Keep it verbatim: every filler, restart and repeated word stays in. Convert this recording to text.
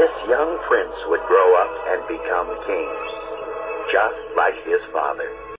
this young prince would grow up and become king, just like his father.